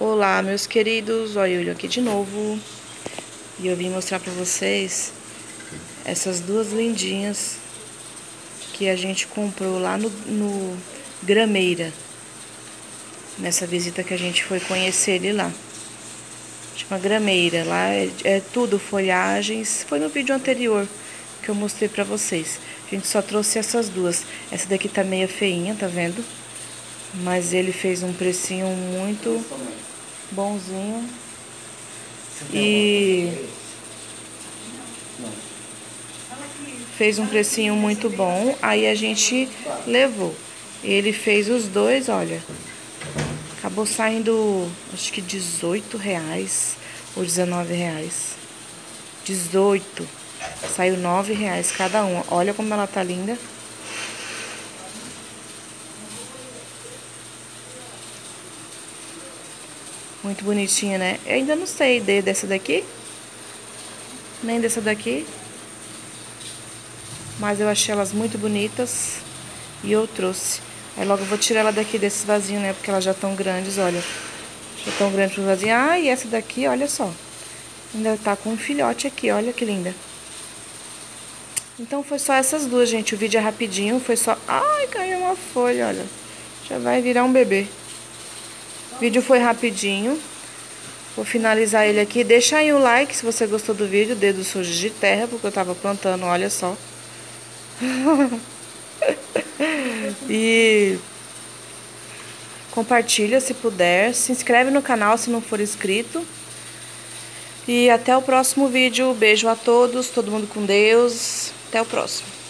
Olá, meus queridos, olha eu aqui de novo. E eu vim mostrar pra vocês essas duas lindinhas que a gente comprou lá no Grameira, nessa visita que a gente foi conhecer ele lá. Chama Grameira, lá é tudo folhagens. Foi no vídeo anterior que eu mostrei pra vocês. A gente só trouxe essas duas. Essa daqui tá meio feinha, tá vendo? Mas ele fez um precinho muito bonzinho. E fez um precinho muito bom. Aí a gente levou. Ele fez os dois, olha. Acabou saindo, acho que R$18 ou R$19. 18. Saiu R$9 cada uma. Olha como ela tá linda. Muito bonitinha, né? Eu ainda não sei dessa daqui. Nem dessa daqui. Mas eu achei elas muito bonitas. E eu trouxe. Aí logo eu vou tirar ela daqui desse vasinho, né? Porque elas já estão grandes, olha. Já estão grandes pro vasinho. Ah, e essa daqui, olha só. Ainda tá com um filhote aqui, olha que linda. Então foi só essas duas, gente. O vídeo é rapidinho, foi só... Ai, caiu uma folha, olha. Já vai virar um bebê. O vídeo foi rapidinho. Vou finalizar ele aqui. Deixa aí o like se você gostou do vídeo. Dedo sujo de terra, porque eu tava plantando, olha só. E compartilha se puder. Se inscreve no canal se não for inscrito. E até o próximo vídeo. Beijo a todos, todo mundo com Deus. Até o próximo.